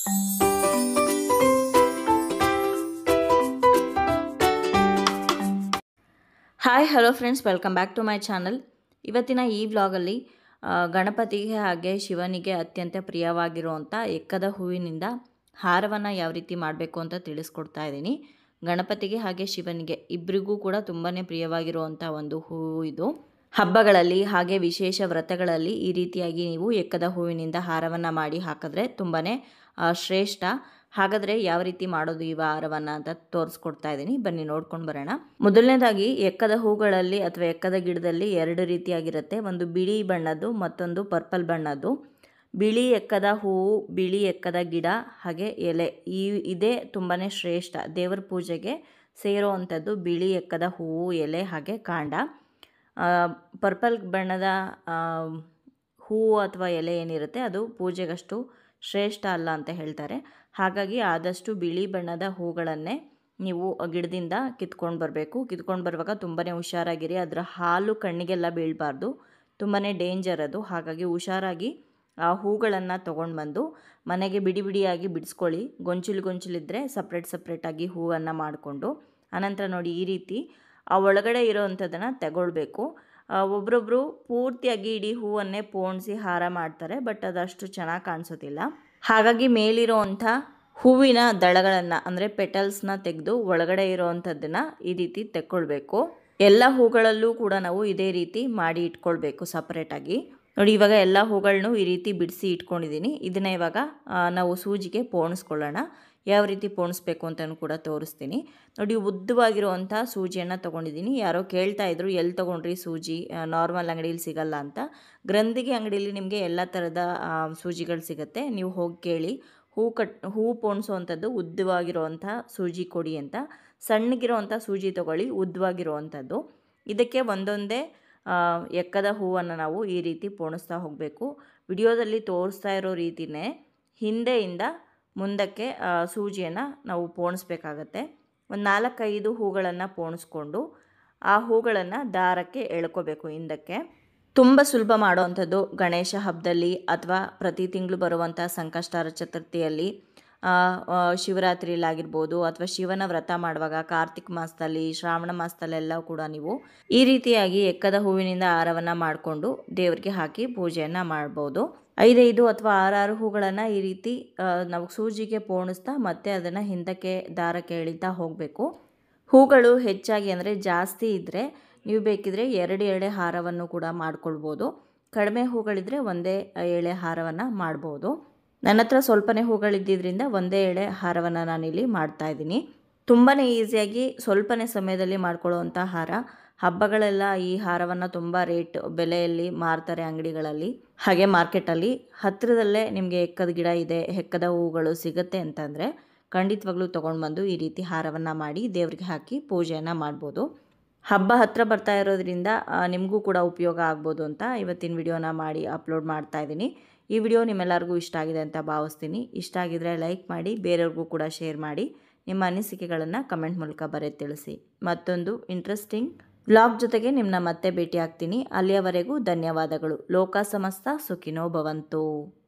Hi hello friends, welcome back to my channel. ಇವತ್ತಿನ ಈ ವ್ಲಾಗಲ್ಲಿ ಗಣಪತಿಗೆ ಹಾಗೆ ಶಿವನಿಗೆ ಅತ್ಯಂತ ಪ್ರಿಯವಾಗಿರುವಂಥ ಎಕ್ಕದ ಹೂವಿನಿಂದ ಹಾರವನ್ನು ಯಾವ ರೀತಿ ಮಾಡಬೇಕು ಅಂತ ತಿಳಿಸ್ಕೊಡ್ತಾ ಇದ್ದೀನಿ. ಗಣಪತಿಗೆ ಹಾಗೆ ಶಿವನಿಗೆ ಇಬ್ಬರಿಗೂ ಕೂಡ ತುಂಬಾ ಪ್ರಿಯವಾಗಿರುವಂಥ ಒಂದು ಹೂವು ಇದು. ಹಬ್ಬಗಳಲ್ಲಿ ಹಾಗೆ ವಿಶೇಷ ವ್ರತಗಳಲ್ಲಿ ಈ ರೀತಿಯಾಗಿ ನೀವು ಎಕ್ಕದ ಹೂವಿನಿಂದ ಹಾರವನ್ನು ಮಾಡಿ ಹಾಕಿದ್ರೆ ತುಂಬಾ ಶ್ರೇಷ್ಠ. ಹಾಗಾದರೆ ಯಾವ ರೀತಿ ಮಾಡೋದು ಈ ಹಾರವನ್ನು ಅಂತ ತೋರಿಸ್ಕೊಡ್ತಾ ಇದ್ದೀನಿ, ಬನ್ನಿ ನೋಡ್ಕೊಂಡು ಬರೋಣ. ಮೊದಲನೇದಾಗಿ ಎಕ್ಕದ ಹೂಗಳಲ್ಲಿ ಅಥವಾ ಎಕ್ಕದ ಗಿಡದಲ್ಲಿ ಎರಡು ರೀತಿಯಾಗಿರುತ್ತೆ. ಒಂದು ಬಿಳಿ ಬಣ್ಣದ್ದು, ಮತ್ತೊಂದು ಪರ್ಪಲ್ ಬಣ್ಣದ್ದು. ಬಿಳಿ ಎಕ್ಕದ ಹೂವು, ಬಿಳಿ ಎಕ್ಕದ ಗಿಡ ಹಾಗೆ ಎಲೆ ಇದೇ ತುಂಬಾ ಶ್ರೇಷ್ಠ. ದೇವರ ಪೂಜೆಗೆ ಸೇರುವಂಥದ್ದು ಬಿಳಿ ಎಕ್ಕದ ಹೂವು, ಎಲೆ ಹಾಗೆ ಕಾಂಡ. ಪರ್ಪಲ್ ಬಣ್ಣದ ಹೂವು ಅಥವಾ ಎಲೆ ಏನಿರುತ್ತೆ ಅದು ಪೂಜೆಗಷ್ಟು ಶ್ರೇಷ್ಠ ಅಲ್ಲ ಅಂತ ಹೇಳ್ತಾರೆ. ಹಾಗಾಗಿ ಆದಷ್ಟು ಬಿಳಿ ಬಣ್ಣದ ಹೂಗಳನ್ನೇ ನೀವು ಗಿಡದಿಂದ ಕಿತ್ಕೊಂಡು ಬರಬೇಕು. ಕಿತ್ಕೊಂಡು ಬರುವಾಗ ತುಂಬಾ ಹುಷಾರಾಗಿರಿ. ಅದರ ಹಾಲು ಕಣ್ಣಿಗೆಲ್ಲ ಬೀಳಬಾರ್ದು, ತುಂಬಾ ಡೇಂಜರ್ ಅದು. ಹಾಗಾಗಿ ಹುಷಾರಾಗಿ ಆ ಹೂಗಳನ್ನು ತೊಗೊಂಡು ಬಂದು ಮನೆಗೆ ಬಿಡಿ ಬಿಡಿಯಾಗಿ ಬಿಡಿಸ್ಕೊಳ್ಳಿ. ಗೊಂಚಲಿದ್ದರೆ ಸಪ್ರೇಟಾಗಿ ಹೂವನ್ನು ಮಾಡಿಕೊಂಡು ಅನಂತರ ನೋಡಿ ಈ ರೀತಿ ಆ ಒಳಗಡೆ ಇರೋವಂಥದ್ದನ್ನು ತಗೊಳ್ಬೇಕು. ಒಬ್ಬರೊಬ್ಬರು ಪೂರ್ತಿಯಾಗಿ ಇಡೀ ಹೂವನ್ನೇ ಪೋಣಿಸಿ ಹಾರ ಮಾಡ್ತಾರೆ, ಬಟ್ ಅದಷ್ಟು ಚೆನ್ನಾಗಿ ಕಾಣಿಸೋದಿಲ್ಲ. ಹಾಗಾಗಿ ಮೇಲಿರೋವಂಥ ಹೂವಿನ ದಳಗಳನ್ನು ಅಂದರೆ ಪೆಟಲ್ಸ್ನ ತೆಗೆದು ಒಳಗಡೆ ಇರೋವಂಥದ್ದನ್ನು ಈ ರೀತಿ ತೆಕ್ಕೊಳ್ಬೇಕು. ಎಲ್ಲ ಹೂಗಳಲ್ಲೂ ಕೂಡ ನಾವು ಇದೇ ರೀತಿ ಮಾಡಿ ಇಟ್ಕೊಳ್ಬೇಕು ಸಪ್ರೇಟಾಗಿ. ನೋಡಿ ಇವಾಗ ಎಲ್ಲ ಹೂಗಳನ್ನೂ ಈ ರೀತಿ ಬಿಡಿಸಿ ಇಟ್ಕೊಂಡಿದ್ದೀನಿ. ಇದನ್ನು ಇವಾಗ ನಾವು ಸೂಜಿಗೆ ಪೋಣಿಸ್ಕೊಳ್ಳೋಣ. ಯಾವ ರೀತಿ ಪೋಣಿಸ್ಬೇಕು ಅಂತಲೂ ಕೂಡ ತೋರಿಸ್ತೀನಿ. ನೋಡಿ ಉದ್ದವಾಗಿರುವಂಥ ಸೂಜಿಯನ್ನು ತೊಗೊಂಡಿದ್ದೀನಿ. ಯಾರೋ ಕೇಳ್ತಾ ಇದ್ರು ಎಲ್ಲಿ ತೊಗೊಂಡ್ರಿ ಸೂಜಿ, ನಾರ್ಮಲ್ ಅಂಗಡಿಯಲ್ಲಿ ಸಿಗಲ್ಲ ಅಂತ. ಗ್ರಂಥಿಗೆ ಅಂಗಡಿಯಲ್ಲಿ ನಿಮಗೆ ಎಲ್ಲ ಥರದ ಸೂಜಿಗಳು ಸಿಗುತ್ತೆ, ನೀವು ಹೋಗಿ ಕೇಳಿ. ಹೂ ಪೋಣಿಸೋವಂಥದ್ದು ಉದ್ದವಾಗಿರುವಂಥ ಸೂಜಿ ಕೊಡಿ ಅಂತ. ಸಣ್ಣಗಿರೋವಂಥ ಸೂಜಿ ತೊಗೊಳ್ಳಿ, ಉದ್ದವಾಗಿರುವಂಥದ್ದು. ಇದಕ್ಕೆ ಒಂದೊಂದೇ ಎಕ್ಕದ ಹೂವನ್ನು ನಾವು ಈ ರೀತಿ ಪೋಣಿಸ್ತಾ ಹೋಗಬೇಕು. ವಿಡಿಯೋದಲ್ಲಿ ತೋರಿಸ್ತಾ ಇರೋ ರೀತಿಯೇ ಹಿಂದೆಯಿಂದ ಮುಂದಕ್ಕೆ ಸೂಜಿಯನ್ನು ನಾವು ಪೋಣಿಸ್ಬೇಕಾಗತ್ತೆ. ಒಂದು 4-5 ಹೂಗಳನ್ನು ಪೋಣಿಸ್ಕೊಂಡು ಆ ಹೂಗಳನ್ನು ದಾರಕ್ಕೆ ಎಳ್ಕೋಬೇಕು ಹಿಂದಕ್ಕೆ. ತುಂಬ ಸುಲಭ ಮಾಡೋವಂಥದ್ದು. ಗಣೇಶ ಹಬ್ಬದಲ್ಲಿ ಅಥವಾ ಪ್ರತಿ ತಿಂಗಳು ಬರುವಂಥ ಸಂಕಷ್ಟಹರ ಚತುರ್ಥಿಯಲ್ಲಿ, ಶಿವರಾತ್ರಿಯಲ್ಲಾಗಿರ್ಬೋದು ಅಥವಾ ಶಿವನ ವ್ರತ ಮಾಡುವಾಗ, ಕಾರ್ತಿಕ್ ಮಾಸದಲ್ಲಿ, ಶ್ರಾವಣ ಮಾಸದಲ್ಲೆಲ್ಲ ಕೂಡ ನೀವು ಈ ರೀತಿಯಾಗಿ ಎಕ್ಕದ ಹೂವಿನಿಂದ ಹಾರವನ್ನು ಮಾಡಿಕೊಂಡು ದೇವರಿಗೆ ಹಾಕಿ ಪೂಜೆಯನ್ನು ಮಾಡ್ಬೋದು. 5 ಅಥವಾ 6 ಹೂಗಳನ್ನು ಈ ರೀತಿ ನಾವು ಸೂಜಿಗೆ ಪೋಣಿಸ್ತಾ ಮತ್ತೆ ಅದನ್ನು ಹಿಂದಕ್ಕೆ ದಾರಕ್ಕೆ ಎಳಿತಾ ಹೋಗಬೇಕು. ಹೂಗಳು ಹೆಚ್ಚಾಗಿ ಅಂದರೆ ಜಾಸ್ತಿ ಇದ್ದರೆ ನೀವು ಬೇಕಿದ್ರೆ 2 ಎಳೆ ಹಾರವನ್ನು ಕೂಡ ಮಾಡ್ಕೊಳ್ಬೋದು. ಕಡಿಮೆ ಹೂಗಳಿದ್ರೆ ಒಂದೇ ಎಳೆ ಹಾರವನ್ನು ಮಾಡ್ಬೋದು. ನನ್ನ ಹತ್ರ ಸ್ವಲ್ಪನೇ ಹೂಗಳಿದ್ದರಿಂದ ಒಂದೇ ಎಳೆ ಹಾರವನ್ನು ನಾನಿಲ್ಲಿ ಮಾಡ್ತಾಯಿದ್ದೀನಿ. ತುಂಬಾ ಈಸಿಯಾಗಿ ಸ್ವಲ್ಪನೇ ಸಮಯದಲ್ಲಿ ಮಾಡ್ಕೊಳ್ಳುವಂಥ ಹಾರ. ಹಬ್ಬಗಳೆಲ್ಲ ಈ ಹಾರವನ್ನು ತುಂಬ ಬೆಲೆಯಲ್ಲಿ ಮಾರ್ತಾರೆ ಅಂಗಡಿಗಳಲ್ಲಿ ಹಾಗೆ ಮಾರ್ಕೆಟಲ್ಲಿ. ಹತ್ತಿರದಲ್ಲೇ ನಿಮಗೆ ಎಕ್ಕದ ಗಿಡ ಇದೆ, ಎಕ್ಕದ ಹೂಗಳು ಸಿಗುತ್ತೆ ಅಂತಂದರೆ ಖಂಡಿತವಾಗ್ಲೂ ತೊಗೊಂಡು ಬಂದು ಈ ರೀತಿ ಹಾರವನ್ನು ಮಾಡಿ ದೇವರಿಗೆ ಹಾಕಿ ಪೂಜೆಯನ್ನು ಮಾಡ್ಬೋದು. ಹಬ್ಬ ಹತ್ತಿರ ಬರ್ತಾ ಇರೋದ್ರಿಂದ ನಿಮಗೂ ಕೂಡ ಉಪಯೋಗ ಆಗ್ಬೋದು ಅಂತ ಇವತ್ತಿನ ವಿಡಿಯೋನ ಮಾಡಿ ಅಪ್ಲೋಡ್ ಮಾಡ್ತಾ ಇದ್ದೀನಿ. ಈ ವಿಡಿಯೋ ನಿಮ್ಮೆಲ್ಲರಿಗೂ ಇಷ್ಟ ಆಗಿದೆ ಅಂತ ಭಾವಿಸ್ತೀನಿ. ಇಷ್ಟ ಆಗಿದ್ರೆ ಲೈಕ್ ಮಾಡಿ, ಬೇರೆಯವ್ರಿಗೂ ಕೂಡ ಶೇರ್ ಮಾಡಿ. ನಿಮ್ಮ ಅನಿಸಿಕೆಗಳನ್ನು ಕಮೆಂಟ್ ಮೂಲಕ ಬರೆದು ತಿಳಿಸಿ. ಮತ್ತೊಂದು ಇಂಟ್ರೆಸ್ಟಿಂಗ್ ವ್ಲಾಗ್ ಜೊತೆಗೆ ನಿಮ್ಮನ್ನ ಮತ್ತೆ ಭೇಟಿ ಆಗ್ತೀನಿ. ಅಲ್ಲಿಯವರೆಗೂ ಧನ್ಯವಾದಗಳು. ಲೋಕ ಸಮಸ್ತ ಸುಖಿನೋ ಭವಂತು.